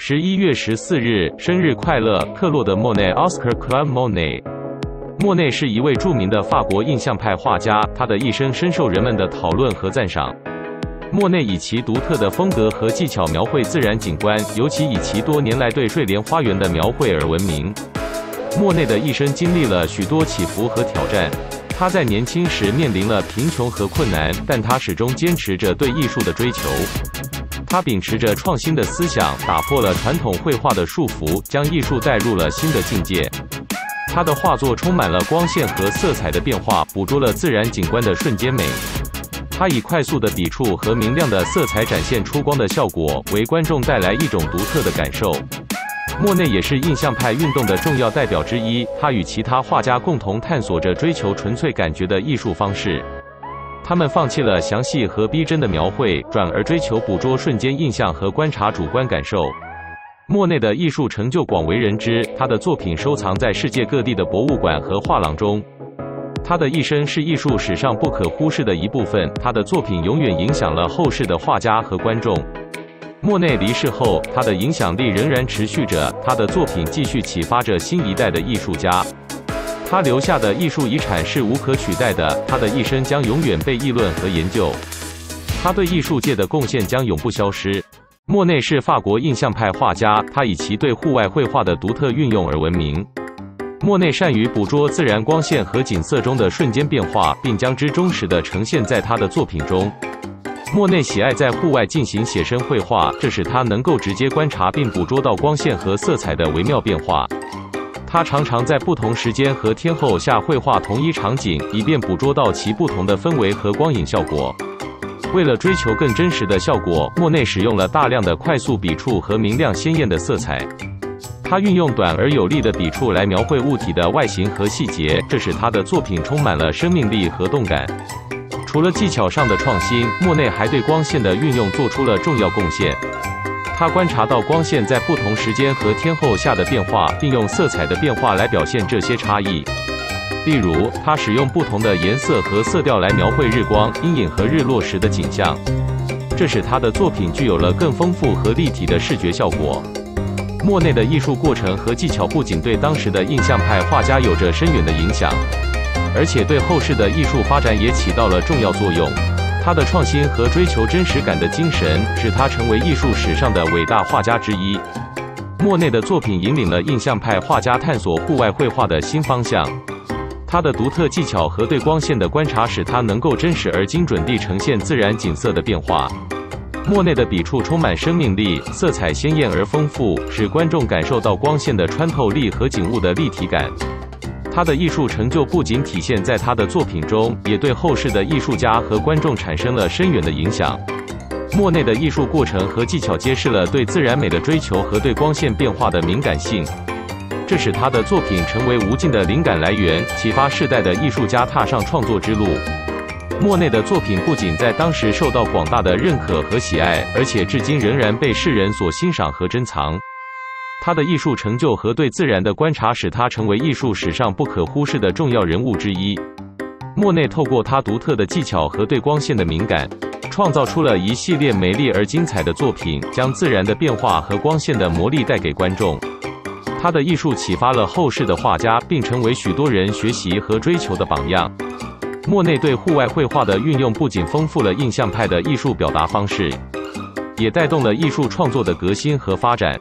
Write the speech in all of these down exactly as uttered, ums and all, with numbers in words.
十一月十四日，生日快乐，克洛德·莫内 （Oscar Claude Monet）。莫内是一位著名的法国印象派画家，他的一生深受人们的讨论和赞赏。莫内以其独特的风格和技巧描绘自然景观，尤其以其多年来对睡莲花园的描绘而闻名。莫内的一生经历了许多起伏和挑战。他在年轻时面临了贫穷和困难，但他始终坚持着对艺术的追求。他秉持着创新的思想，打破了传统绘画的束缚，将艺术带入了新的境界。他的画作充满了光线和色彩的变化，捕捉了自然景观的瞬间美。他以快速的笔触和明亮的色彩展现出光的效果，为观众带来一种独特的感受。莫内也是印象派运动的重要代表之一，他与其他画家共同探索着追求纯粹感觉的艺术方式。他们放弃了详细和逼真的描绘，转而追求捕捉瞬间印象和观察主观感受。莫内的艺术成就广为人知，他的作品收藏在世界各地的博物馆和画廊中。他的一生是艺术史上不可忽视的一部分，他的作品永远影响了后世的画家和观众。莫内离世后，他的影响力仍然持续着，他的作品继续启发着新一代的艺术家。他留下的艺术遗产是无可取代的，他的一生将永远被议论和研究。他对艺术界的贡献将永不消失。莫内是法国印象派画家，他以其对户外绘画的独特运用而闻名。莫内善于捕捉自然光线和景色中的瞬间变化，并将之忠实地呈现在他的作品中。莫内喜爱在户外进行写生绘画，这使他能够直接观察并捕捉到光线和色彩的微妙变化。他常常在不同时间和天候下绘画同一场景，以便捕捉到其不同的氛围和光影效果。为了追求更真实的效果，莫内使用了大量的快速笔触和明亮鲜艳的色彩。他运用短而有力的笔触来描绘物体的外形和细节，这使他的作品充满了生命力和动感。除了技巧上的创新，莫内还对光线的运用做出了重要贡献。他观察到光线在不同时间和天候下的变化，并用色彩的变化来表现这些差异。例如，他使用不同的颜色和色调来描绘日光、阴影和日落时的景象，这使他的作品具有了更丰富和立体的视觉效果。莫内的艺术过程和技巧不仅对当时的印象派画家有着深远的影响，而且对后世的艺术发展也起到了重要作用。他的创新和追求真实感的精神，使他成为艺术史上的伟大画家之一。莫内的作品引领了印象派画家探索户外绘画的新方向。他的独特技巧和对光线的观察，使他能够真实而精准地呈现自然景色的变化。莫内的笔触充满生命力，色彩鲜艳而丰富，使观众感受到光线的穿透力和景物的立体感。他的艺术成就不仅体现在他的作品中，也对后世的艺术家和观众产生了深远的影响。莫内的艺术过程和技巧揭示了对自然美的追求和对光线变化的敏感性，这使他的作品成为无尽的灵感来源，启发世代的艺术家踏上创作之路。莫内的作品不仅在当时受到广大的认可和喜爱，而且至今仍然被世人所欣赏和珍藏。他的艺术成就和对自然的观察，使他成为艺术史上不可忽视的重要人物之一。莫内透过他独特的技巧和对光线的敏感，创造出了一系列美丽而精彩的作品，将自然的变化和光线的魔力带给观众。他的艺术启发了后世的画家，并成为许多人学习和追求的榜样。莫内对户外绘画的运用不仅丰富了印象派的艺术表达方式，也带动了艺术创作的革新和发展。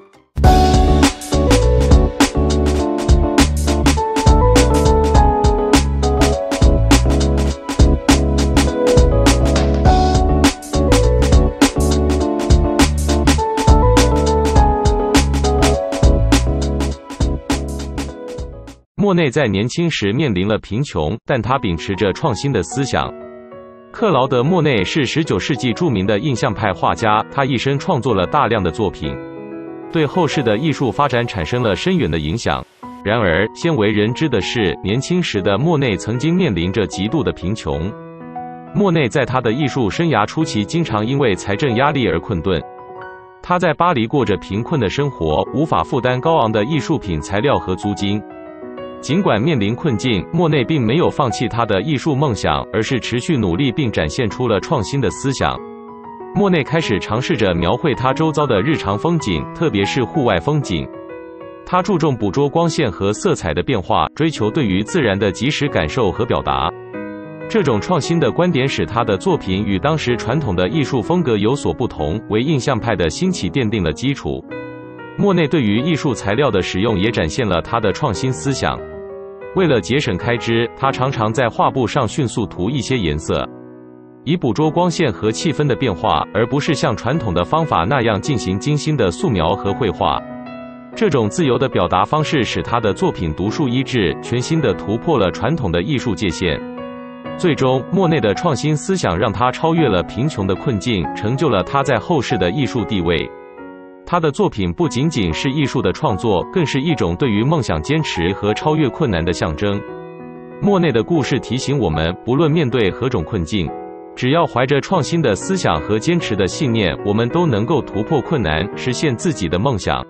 莫内在年轻时面临了贫穷，但他秉持着创新的思想。克劳德·莫内是十九世纪著名的印象派画家，他一生创作了大量的作品，对后世的艺术发展产生了深远的影响。然而，鲜为人知的是，年轻时的莫内曾经面临着极度的贫穷。莫内在他的艺术生涯初期，经常因为财政压力而困顿。他在巴黎过着贫困的生活，无法负担高昂的艺术品材料和租金。尽管面临困境，莫内并没有放弃他的艺术梦想，而是持续努力并展现出了创新的思想。 莫内开始尝试着描绘他周遭的日常风景，特别是户外风景。他注重捕捉光线和色彩的变化，追求对于自然的即时感受和表达。这种创新的观点使他的作品与当时传统的艺术风格有所不同，为印象派的兴起奠定了基础。莫内对于艺术材料的使用也展现了他的创新思想。为了节省开支，他常常在画布上迅速涂一些颜色，以捕捉光线和气氛的变化，而不是像传统的方法那样进行精心的素描和绘画。这种自由的表达方式使他的作品独树一帜，全新地突破了传统的艺术界限。最终，莫内的创新思想让他超越了贫穷的困境，成就了他在后世的艺术地位。他的作品不仅仅是艺术的创作，更是一种对于梦想坚持和超越困难的象征。莫内的故事提醒我们，不论面对何种困境，只要怀着创新的思想和坚持的信念，我们都能够突破困难，实现自己的梦想。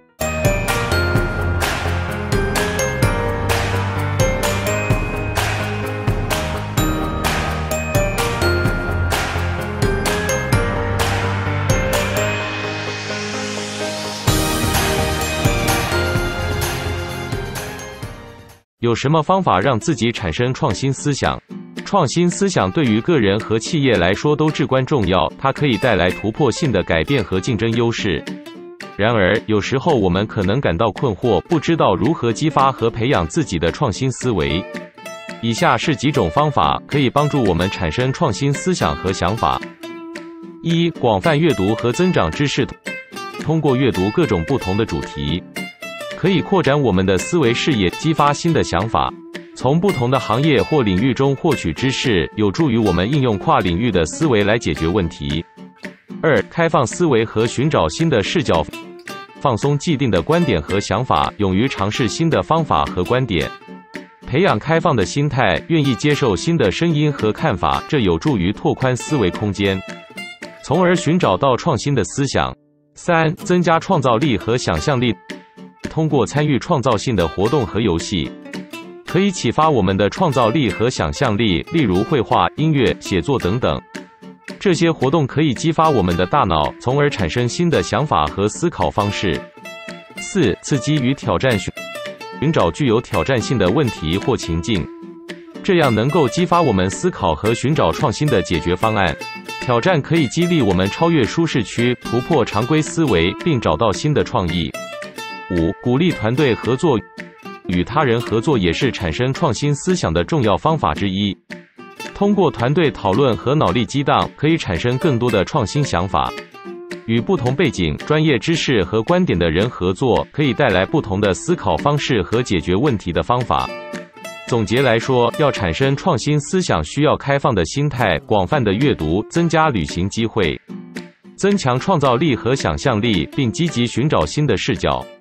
有什么方法让自己产生创新思想？创新思想对于个人和企业来说都至关重要，它可以带来突破性的改变和竞争优势。然而，有时候我们可能感到困惑，不知道如何激发和培养自己的创新思维。以下是几种方法，可以帮助我们产生创新思想和想法。一、广泛阅读和增长知识。通过阅读各种不同的主题，可以扩展我们的思维视野，激发新的想法。从不同的行业或领域中获取知识，有助于我们应用跨领域的思维来解决问题。二、开放思维和寻找新的视角。放松既定的观点和想法，勇于尝试新的方法和观点。培养开放的心态，愿意接受新的声音和看法，这有助于拓宽思维空间，从而寻找到创新的思想。三、增加创造力和想象力。通过参与创造性的活动和游戏，可以启发我们的创造力和想象力，例如绘画、音乐、写作等等。这些活动可以激发我们的大脑，从而产生新的想法和思考方式。四、刺激与挑战，寻找具有挑战性的问题或情境，这样能够激发我们思考和寻找创新的解决方案。挑战可以激励我们超越舒适区，突破常规思维，并找到新的创意。五、鼓励团队合作，与他人合作也是产生创新思想的重要方法之一。通过团队讨论和脑力激荡，可以产生更多的创新想法。与不同背景、专业知识和观点的人合作，可以带来不同的思考方式和解决问题的方法。总结来说，要产生创新思想，需要开放的心态、广泛的阅读、增加旅行机会、增强创造力和想象力，并积极寻找新的视角。